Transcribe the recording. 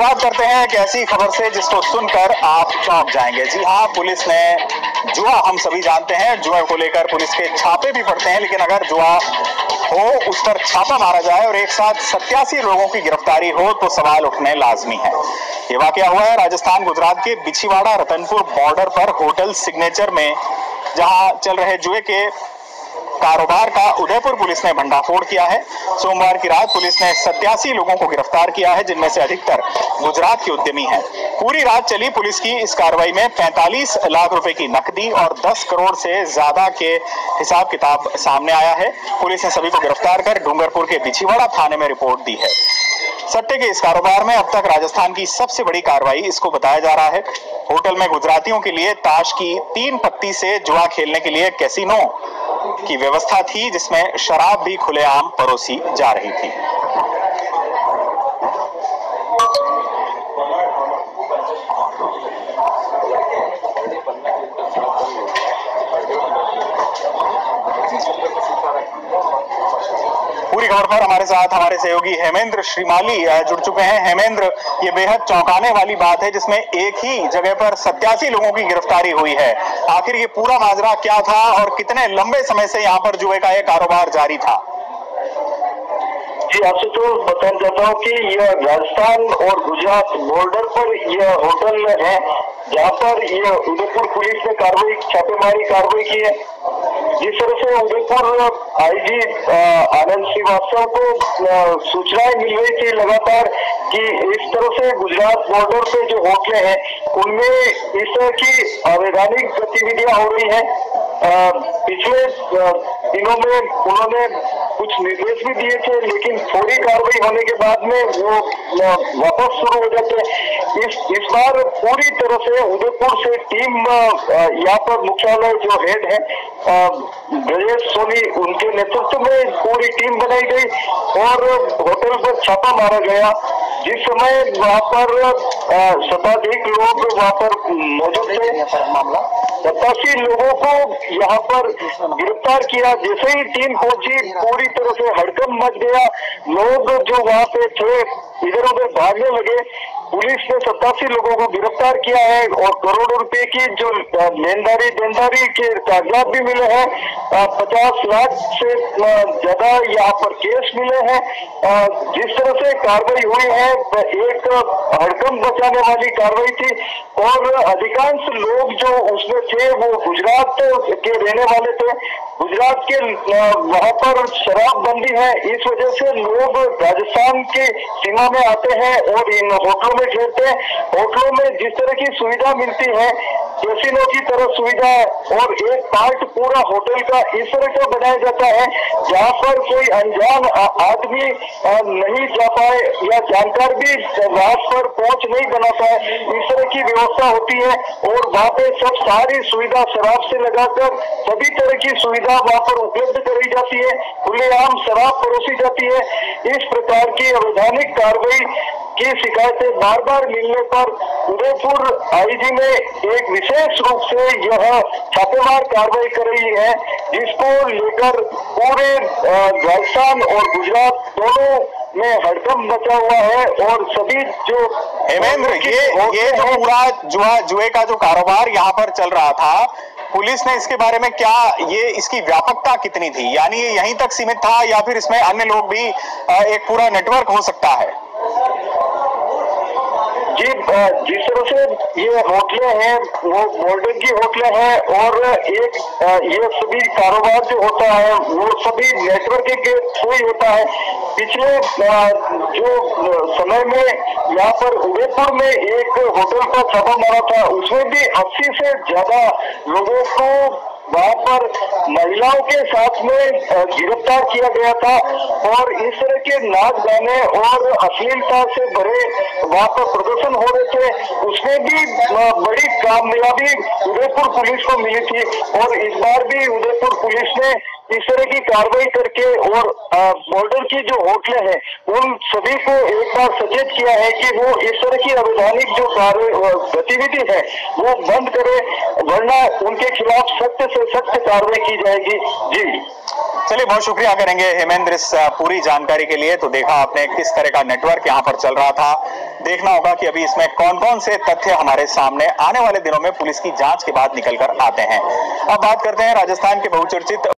शुरुआत करते हैं एक ऐसी खबर से जिसको सुनकर आप चौंक जाएंगे। जी हाँ, पुलिस ने जुआ, हम सभी जानते हैं जुआ को लेकर पुलिस के छापे भी पड़ते हैं, लेकिन अगर जुआ हो उस पर छापा मारा जाए और एक साथ 87 लोगों की गिरफ्तारी हो तो सवाल उठने लाजमी है। ये वाकया हुआ है राजस्थान गुजरात के बिछीवाड़ा रतनपुर बॉर्डर पर होटल सिग्नेचर में, जहां चल रहे जुए के कारोबार का उदयपुर पुलिस ने भंडाफोड़ किया है। सोमवार की रात पुलिस ने 87 लोगों को गिरफ्तार किया है, जिनमें से अधिकतर गुजरात के उद्यमी हैं। पूरी रात चली पुलिस की इस कार्रवाई में 45 लाख रुपए की नकदी और 10 करोड़ से ज्यादा के हिसाब किताब सामने आया है। पुलिस ने सभी को गिरफ्तार कर डूंगरपुर के बिछीवाड़ा थाने में रिपोर्ट दी है। सट्टे के इस कारोबार में अब तक राजस्थान की सबसे बड़ी कार्रवाई इसको बताया जा रहा है। होटल में गुजरातियों के लिए ताश की 3 पत्ती से जुआ खेलने के लिए कैसीनो की व्यवस्था थी, जिसमें शराब भी खुलेआम परोसी जा रही थी। पूरी खबर पर हमारे साथ हमारे सहयोगी हेमेंद्र श्रीमाली जुड़ चुके हैं। हेमेंद्र, ये बेहद चौंकाने वाली बात है जिसमें एक ही जगह पर 87 लोगों की गिरफ्तारी हुई है। आखिर ये पूरा माजरा क्या था और कितने लंबे समय से यहाँ पर जुए का ये कारोबार जारी था? जी, आपसे तो बताना चाहता हूँ कि यह राजस्थान और गुजरात बॉर्डर पर यह होटल है, जहाँ पर यह उदयपुर पुलिस ने छापेमारी कार्रवाई की है। जिस तरह से उदयपुर आईजी आनंद श्रीवास्तव को सूचनाएं मिल रही थी लगातार कि इस तरह से गुजरात बॉर्डर पे जो होटलें हैं उनमें इस तरह की अवैधानिक गतिविधियां हो रही हैं। पिछले दिनों में उन्होंने कुछ निर्देश भी दिए थे, लेकिन थोड़ी कार्रवाई होने के बाद में वो वापस शुरू हो जाते हैं। इस बार पूरी तरह से उदयपुर से टीम यहाँ पर मुख्यालय जो हेड है ब्रजेश सोनी, उनके नेतृत्व में पूरी टीम बनाई गई और होटल पर छापा मारा गया। जिस समय वहाँ पर शताधिक लोग वहाँ पर मौजूद थे, 87 लोगों को यहाँ पर गिरफ्तार किया। जैसे ही टीम पहुंची पूरी तरह से हड़कंप मच गया। लोग जो वहाँ पे थे इधर उधर भागने लगे। पुलिस ने 87 लोगों को गिरफ्तार किया है और करोड़ों रुपए की जो देनदारी के कागजात भी मिले हैं। 50 लाख से ज्यादा यहाँ पर केस मिले हैं। जिस तरह से कार्रवाई हुई है एक हड़कंप बचाने वाली कार्रवाई थी और अधिकांश लोग जो उसमें थे वो गुजरात के रहने वाले थे। गुजरात के वहाँ पर शराबबंदी है, इस वजह से लोग राजस्थान की सीमा में आते हैं और इन होटलों में ठहरते हैं। होटलों में जिस तरह की सुविधा मिलती है, कैसीनो की तरह सुविधा है और एक पार्ट पूरा होटल का इस तरह का बनाया जाता है जहाँ पर कोई अनजान आदमी नहीं जा पाए या जानकार भी वहाँ पर पहुँच नहीं बना पाए, इस तरह की व्यवस्था होती है। और वहाँ पे सब सारी सुविधा शराब से लगाकर सभी तरह की सुविधा वहाँ पर उपलब्ध कराई जाती है, खुलेआम शराब परोसी जाती है। इस प्रकार की अवैधानिक कार्रवाई की शिकायतें बार बार मिलने पर उदयपुर आईजी ने एक विशेष रूप से यह छापेमार कार्रवाई कर रही है, जिसको लेकर पूरे राजस्थान और गुजरात दोनों में हड़कंप मचा हुआ है। और सभी जो हेमेंद्र, ये जो पूरा जुए का जो कारोबार यहाँ पर चल रहा था, पुलिस ने इसके बारे में क्या, ये इसकी व्यापकता कितनी थी? यानी ये यहीं तक सीमित था या फिर इसमें अन्य लोग भी एक पूरा नेटवर्क हो सकता है? जी, जिस तरह से ये होटलें हैं वो बॉर्डर की होटलें हैं और एक ये सभी कारोबार जो होता है वो सभी नेटवर्क के थ्रू ही होता है। पिछले जो समय में यहाँ पर उदयपुर में एक होटल का छापा मारा था, उसमें भी 80 से ज्यादा लोगों को वहाँ पर महिलाओं के साथ में गिरफ्तार किया गया था और इस तरह के नाच गाने और अश्लीलता से भरे वहाँ पर प्रदर्शन हो रहे थे। उसमें भी बड़ी कामयाबी उदयपुर पुलिस को मिली थी और इस बार भी उदयपुर पुलिस ने इस तरह की कार्रवाई करके और बॉर्डर की जो होटलें हैं उन सभी को एक बार सचेत किया है कि वो इस तरह की अवैधानिक जो गतिविधि है वो बंद करे, वरना उनके खिलाफ सख्त से सख्त कार्रवाई की जाएगी। जी चलिए, बहुत शुक्रिया करेंगे हेमेंद्र इस पूरी जानकारी के लिए। तो देखा आपने किस तरह का नेटवर्क यहाँ पर चल रहा था। देखना होगा कि अभी इसमें कौन कौन से तथ्य हमारे सामने आने वाले दिनों में पुलिस की जांच के बाद निकल कर आते हैं। अब बात करते हैं राजस्थान के बहुचर्चित